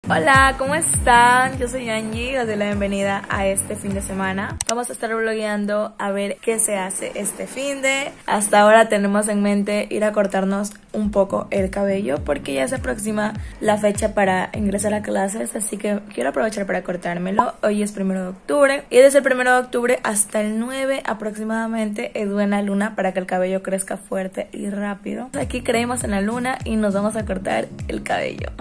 Hola, ¿cómo están? Yo soy Angie, les doy la bienvenida a este fin de semana. Vamos a estar vlogueando a ver qué se hace este fin de. Hasta ahora tenemos en mente ir a cortarnos un poco el cabello porque ya se aproxima la fecha para ingresar a clases, así que quiero aprovechar para cortármelo. Hoy es 1 de octubre y desde el 1 de octubre hasta el 9 aproximadamente es buena luna para que el cabello crezca fuerte y rápido. Aquí creemos en la luna y nos vamos a cortar el cabello.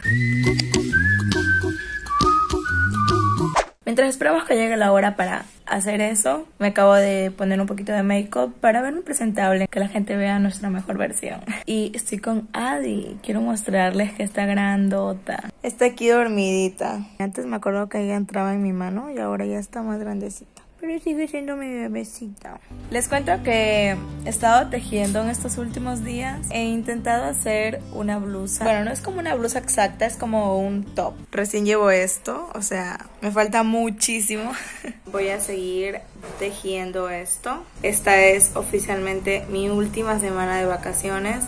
Mientras esperamos que llegue la hora para hacer eso, me acabo de poner un poquito de make-up para verme presentable, que la gente vea nuestra mejor versión. Y estoy con Adi, quiero mostrarles que está grandota. Está aquí dormidita. Antes me acuerdo que ella entraba en mi mano y ahora ya está más grandecita. Pero sigue siendo mi bebecita. Les cuento que he estado tejiendo en estos últimos días. He intentado hacer una blusa. Bueno, no es como una blusa exacta, es como un top. Recién llevo esto, o sea, me falta muchísimo. Voy a seguir tejiendo esto. Esta es oficialmente mi última semana de vacaciones.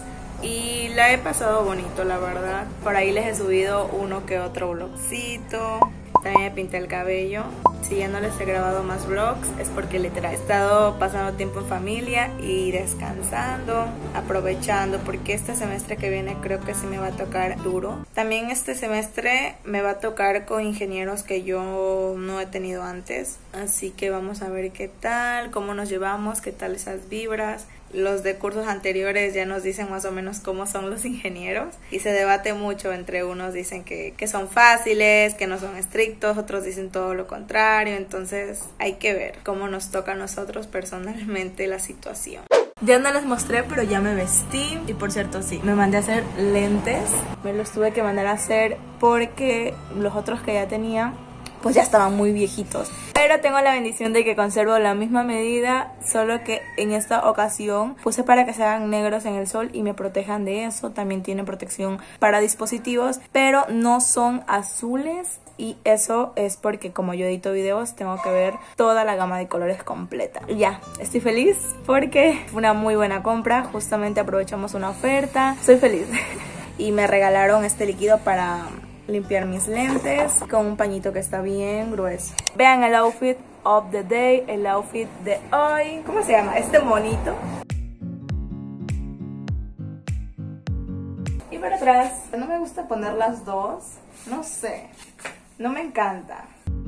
Y la he pasado bonito, la verdad. Por ahí les he subido uno que otro vlogcito. También me pinté el cabello. Si ya no les he grabado más vlogs es porque literal he estado pasando tiempo en familia y descansando, aprovechando, porque este semestre que viene creo que sí me va a tocar duro. También este semestre me va a tocar con ingenieros que yo no he tenido antes, así que vamos a ver qué tal, cómo nos llevamos, qué tal esas vibras. Los de cursos anteriores ya nos dicen más o menos cómo son los ingenieros y se debate mucho entre unos dicen que son fáciles, que no son estrictos, otros dicen todo lo contrario, entonces hay que ver cómo nos toca a nosotros personalmente la situación. Ya no les mostré, pero ya me vestí y por cierto sí, me mandé a hacer lentes, me los tuve que mandar a hacer porque los otros que ya tenía pues ya estaban muy viejitos. Pero tengo la bendición de que conservo la misma medida, solo que en esta ocasión puse para que se hagan negros en el sol y me protejan de eso. También tienen protección para dispositivos, pero no son azules. Y eso es porque como yo edito videos tengo que ver toda la gama de colores completa. Ya, estoy feliz porque fue una muy buena compra. Justamente aprovechamos una oferta. Soy feliz. Y me regalaron este líquido para limpiar mis lentes con un pañito que está bien grueso. Vean el outfit of the day, el outfit de hoy. ¿Cómo se llama? Este monito. Y para atrás, no me gusta poner las dos. No sé, no me encanta.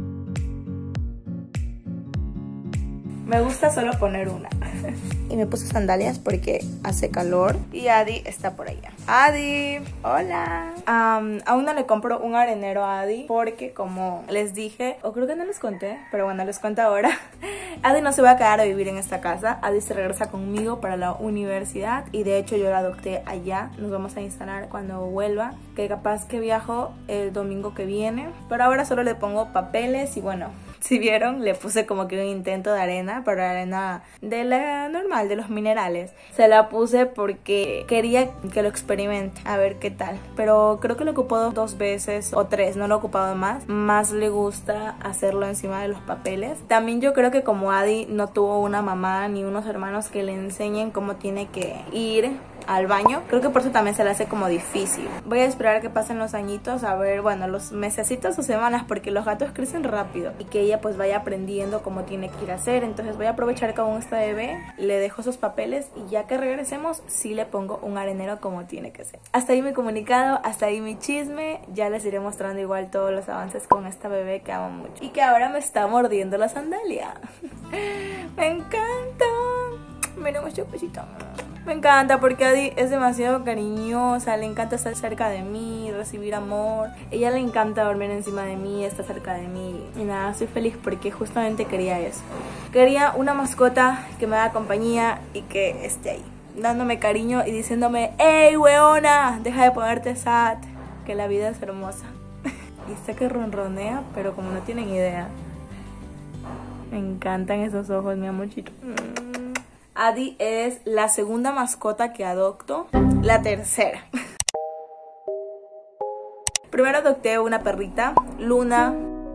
Me gusta solo poner una. Y me puse sandalias porque hace calor. Y Adi está por allá. Adi, hola. Aún no le compro un arenero a Adi porque como les dije, o creo que no les conté, pero bueno, les cuento ahora. Adi no se va a quedar a vivir en esta casa. Adi se regresa conmigo para la universidad. Y de hecho yo la adopté allá. Nos vamos a instalar cuando vuelva, que capaz que viajo el domingo que viene. Pero ahora solo le pongo papeles y bueno, si vieron, le puse como que un intento de arena, pero arena de la normal, de los minerales. Se la puse porque quería que lo experimente, a ver qué tal. Pero creo que lo ocupó 2 veces o 3, no lo he ocupado más. Más le gusta hacerlo encima de los papeles. También yo creo que como Adi no tuvo una mamá ni unos hermanos que le enseñen cómo tiene que ir al baño, creo que por eso también se le hace como difícil. Voy a esperar a que pasen los añitos, a ver, bueno, los mesecitos o semanas, porque los gatos crecen rápido y que ella pues vaya aprendiendo cómo tiene que ir a hacer. Entonces voy a aprovechar que aún está bebé, le dejo sus papeles y ya que regresemos sí le pongo un arenero como tiene que ser. Hasta ahí mi comunicado, hasta ahí mi chisme. Ya les iré mostrando igual todos los avances con esta bebé que amo mucho y que ahora me está mordiendo la sandalia. Me encanta. Miren este cosito. Me encanta porque Adi es demasiado cariñosa, le encanta estar cerca de mí, recibir amor. Ella le encanta dormir encima de mí, estar cerca de mí. Y nada, estoy feliz porque justamente quería eso. Quería una mascota que me haga compañía y que esté ahí, dándome cariño y diciéndome: ¡Ey, weona! Deja de ponerte sad, que la vida es hermosa. Y sé que ronronea, pero como no tienen idea. Me encantan esos ojos, mi amorcito. Adi es la segunda mascota que adopto, la tercera. Primero adopté una perrita, Luna.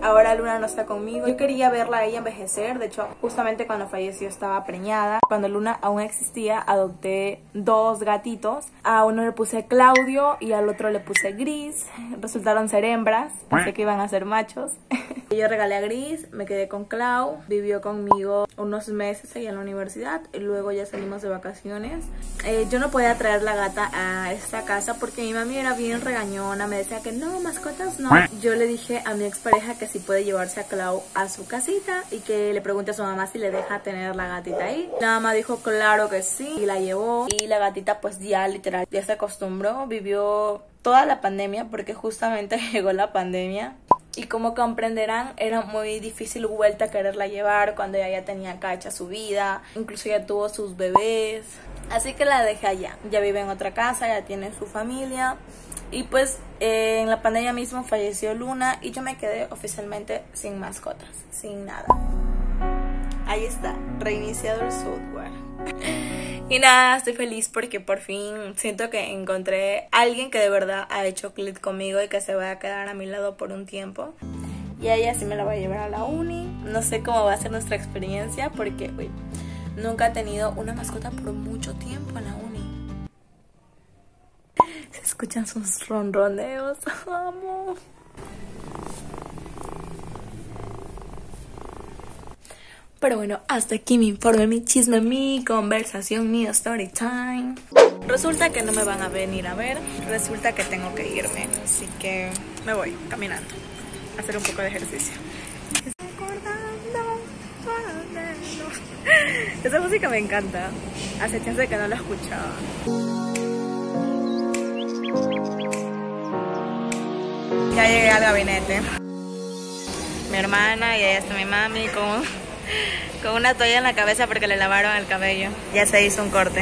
Ahora Luna no está conmigo. Yo quería verla a ella envejecer. De hecho, justamente cuando falleció estaba preñada. Cuando Luna aún existía, adopté 2 gatitos. A uno le puse Claudio y al otro le puse Gris. Resultaron ser hembras, pensé que iban a ser machos. Yo regalé a Gris, me quedé con Clau. Vivió conmigo unos meses ahí en la universidad y luego ya salimos de vacaciones. Yo no podía traer la gata a esta casa porque mi mami era bien regañona. Me decía que no, mascotas no. Yo le dije a mi expareja que si puede llevarse a Clau a su casita y que le pregunte a su mamá si le deja tener la gatita ahí. La mamá dijo claro que sí y la llevó. Y la gatita pues ya literal ya se acostumbró. Vivió toda la pandemia porque justamente llegó la pandemia. Y como comprenderán, era muy difícil vuelta a quererla llevar cuando ella ya tenía acá hecha su vida. Incluso ya tuvo sus bebés. Así que la dejé allá. Ya vive en otra casa, ya tiene su familia. Y pues en la pandemia mismo falleció Luna y yo me quedé oficialmente sin mascotas, sin nada. Ahí está, reiniciado el software. Y nada, estoy feliz porque por fin siento que encontré a alguien que de verdad ha hecho clic conmigo y que se va a quedar a mi lado por un tiempo. Y a ella sí me la voy a llevar a la uni. No sé cómo va a ser nuestra experiencia porque nunca he tenido una mascota por mucho tiempo en la uni. Se escuchan sus ronroneos, amo. Pero bueno, hasta aquí mi informe, mi chisme, mi conversación, mi story time. Resulta que no me van a venir a ver, resulta que tengo que irme. Así que me voy caminando a hacer un poco de ejercicio. Esa música me encanta. Hace tiempo que no la escuchaba. Ya llegué al gabinete. Mi hermana y ahí está mi mami con una toalla en la cabeza porque le lavaron el cabello. Ya se hizo un corte.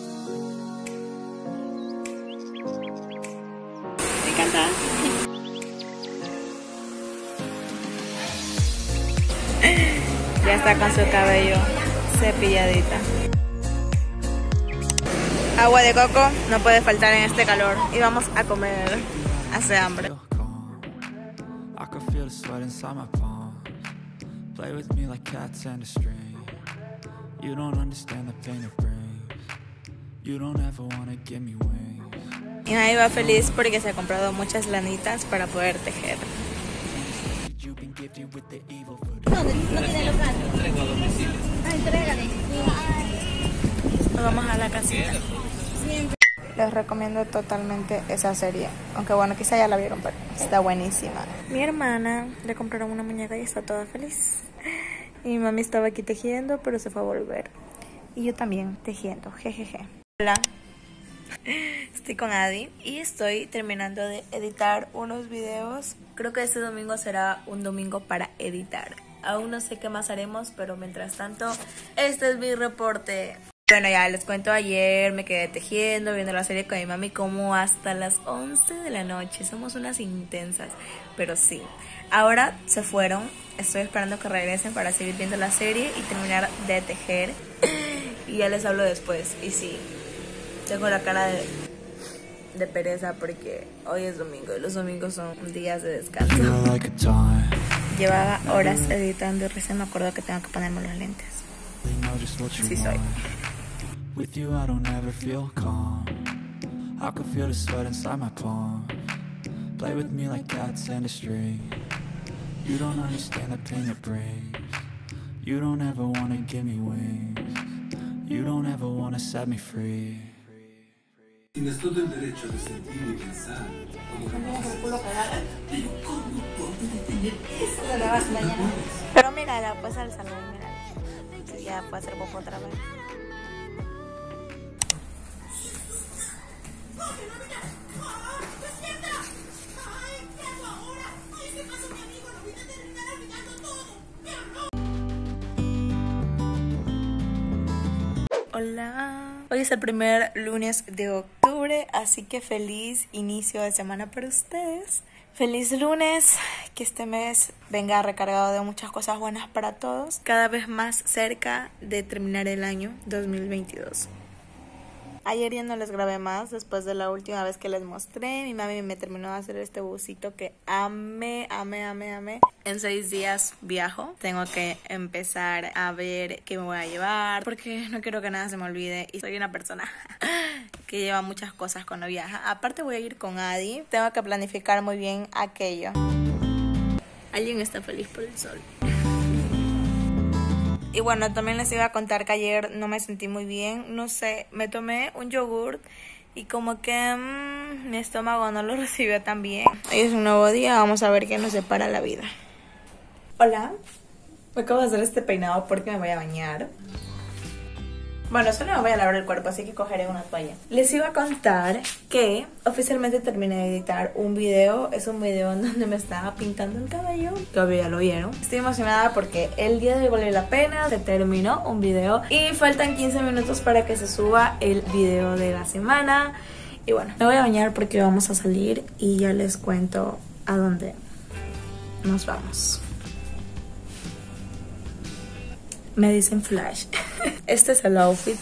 Me encanta. Ya está con su cabello cepilladita. Agua de coco no puede faltar en este calor. Y vamos a comer. Hace hambre. Play with me like cats and a string. You don't understand the pain it brings. You don't ever wanna give me wings. Y ahí va feliz porque se ha comprado muchas lanitas para poder tejer. No tiene local. Entrégale. Nos vamos a la casita. Les recomiendo totalmente esa serie. Aunque bueno, quizá ya la vieron, pero está buenísima. Mi hermana le compraron una muñeca y está toda feliz. Y mi mami estaba aquí tejiendo, pero se fue a volver. Y yo también tejiendo, jejeje. Hola, estoy con Adi y estoy terminando de editar unos videos. Creo que este domingo será un domingo para editar. Aún no sé qué más haremos, pero mientras tanto, este es mi reporte. Bueno, ya les cuento, ayer me quedé tejiendo, viendo la serie con mi mami como hasta las 11 de la noche. Somos unas intensas, pero sí. Ahora se fueron, estoy esperando que regresen para seguir viendo la serie y terminar de tejer. Y ya les hablo después. Y sí, tengo la cara de pereza porque hoy es domingo y los domingos son días de descanso. Llevaba horas editando y recién me acuerdo que tengo que ponerme los lentes. Sí soy. With you I don't ever feel calm. I can feel the sweat inside my palm. Play with me like cats and a string. You don't understand the pain it brings. You don't ever wanna give me wings. You don't ever wanna set me free. Tienes todo el derecho de sentir y pensar como Pero mira, la puedes al salón, mira. Ya puede hacer poco otra vez. Hola, hoy es el primer lunes de octubre, así que feliz inicio de semana para ustedes. Feliz lunes, que este mes venga recargado de muchas cosas buenas para todos, cada vez más cerca de terminar el año 2022. Ayer ya no les grabé más después de la última vez que les mostré. Mi mami me terminó de hacer este busito que amé. En 6 días viajo. Tengo que empezar a ver qué me voy a llevar porque no quiero que nada se me olvide. Y soy una persona que lleva muchas cosas cuando viaja. Aparte voy a ir con Adi. Tengo que planificar muy bien aquello. Alguien está feliz por el sol. Y bueno, también les iba a contar que ayer no me sentí muy bien. No sé, me tomé un yogurt y como que mi estómago no lo recibió tan bien. Hoy es un nuevo día, vamos a ver qué nos depara la vida. Hola, me acabo de hacer este peinado porque me voy a bañar. Bueno, solo me voy a lavar el cuerpo, así que cogeré una toalla. Les iba a contar que oficialmente terminé de editar un video. Es un video en donde me estaba pintando el cabello, que obvio ya lo vieron. Estoy emocionada porque el día de hoy valió la pena. Se terminó un video y faltan 15 minutos para que se suba el video de la semana. Y bueno, me voy a bañar porque vamos a salir y ya les cuento a dónde nos vamos. Me dicen Flash. Este es el outfit.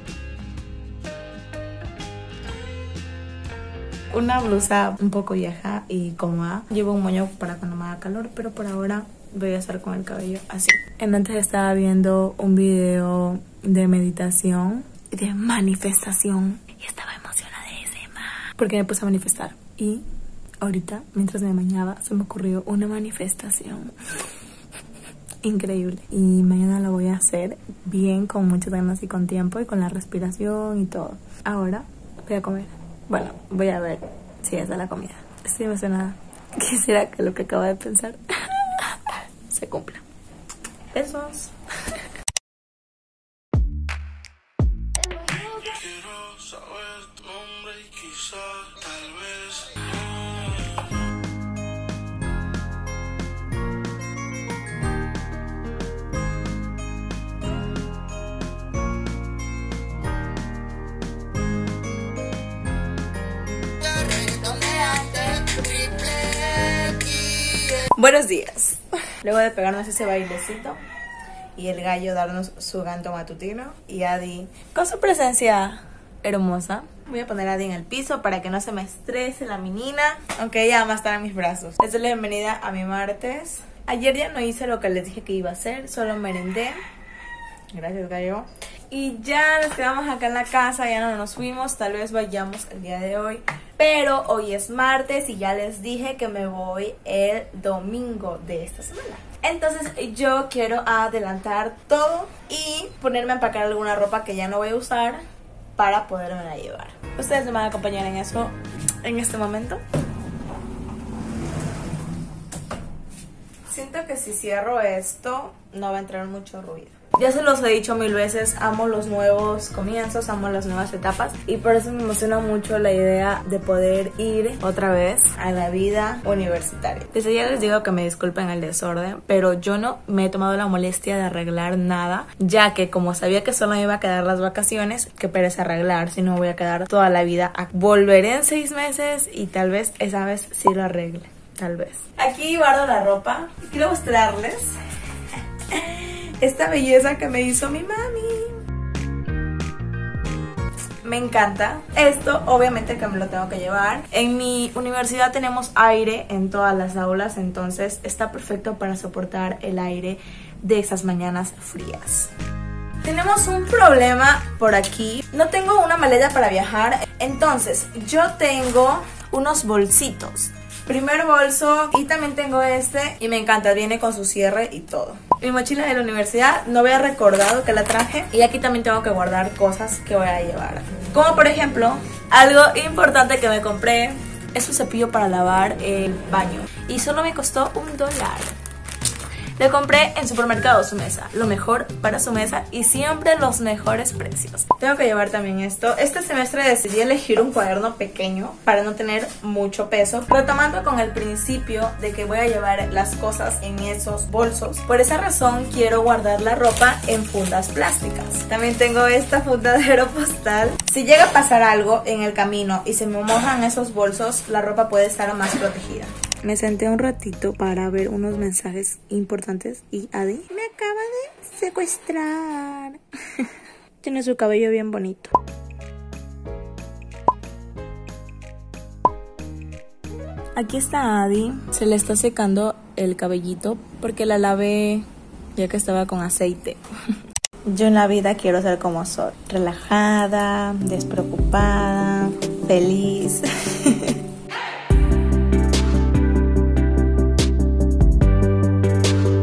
Una blusa un poco vieja y cómoda. Llevo un moño para cuando me haga calor, pero por ahora voy a estar con el cabello así. Antes estaba viendo un video de meditación y de manifestación y estaba emocionadísima porque me puse a manifestar. Y ahorita, mientras me bañaba, se me ocurrió una manifestación increíble y mañana la voy a hacer bien, con muchas ganas y con tiempo y con la respiración y todo. Ahora voy a comer. Bueno, voy a ver si es de la comida. Estoy emocionada. Quisiera que lo que acabo de pensar se cumpla. Besos. Quiero saber tu nombre y quizás tal vez. Buenos días. Luego de pegarnos ese bailecito y el gallo darnos su canto matutino y Adi con su presencia hermosa, voy a poner a Adi en el piso para que no se me estrese la menina, aunque ella ama estar en mis brazos. Les doy la bienvenida a mi martes. Ayer ya no hice lo que les dije que iba a hacer, solo merendé. Gracias, gallo. Y ya nos quedamos acá en la casa, ya no nos fuimos, tal vez vayamos el día de hoy. Pero hoy es martes y ya les dije que me voy el domingo de esta semana. Entonces yo quiero adelantar todo y ponerme a empacar alguna ropa que ya no voy a usar para podérmela llevar. Ustedes me van a acompañar en eso en este momento. Siento que si cierro esto no va a entrar mucho ruido. Ya se los he dicho 1000 veces, amo los nuevos comienzos, amo las nuevas etapas y por eso me emociona mucho la idea de poder ir otra vez a la vida universitaria. Desde ya les digo que me disculpen el desorden, pero yo no me he tomado la molestia de arreglar nada, ya que como sabía que solo me iba a quedar las vacaciones, que pereza arreglar, si no voy a quedar toda la vida. Volveré en 6 meses y tal vez esa vez sí lo arregle, tal vez. Aquí guardo la ropa, quiero mostrarles esta belleza que me hizo mi mami. Me encanta. Esto obviamente que me lo tengo que llevar. En mi universidad tenemos aire en todas las aulas, entonces está perfecto para soportar el aire de esas mañanas frías. Tenemos un problema por aquí. No tengo una maleta para viajar, entonces yo tengo unos bolsitos. Primer bolso y también tengo este y me encanta, viene con su cierre y todo. Mi mochila de la universidad no había recordado que la traje y aquí también tengo que guardar cosas que voy a llevar. Como por ejemplo, algo importante que me compré es un cepillo para lavar el baño y solo me costó $1. Le compré en Supermercado Su Mesa, lo mejor para su mesa y siempre los mejores precios. Tengo que llevar también esto. Este semestre decidí elegir un cuaderno pequeño para no tener mucho peso. Retomando con el principio de que voy a llevar las cosas en esos bolsos. Por esa razón quiero guardar la ropa en fundas plásticas. También tengo esta funda de Aeropostal. Si llega a pasar algo en el camino y se me mojan esos bolsos, la ropa puede estar más protegida. Me senté un ratito para ver unos mensajes importantes y Adi me acaba de secuestrar. Tiene su cabello bien bonito. Aquí está Adi, se le está secando el cabellito porque la lavé ya que estaba con aceite. Yo en la vida quiero ser como soy, relajada, despreocupada, feliz.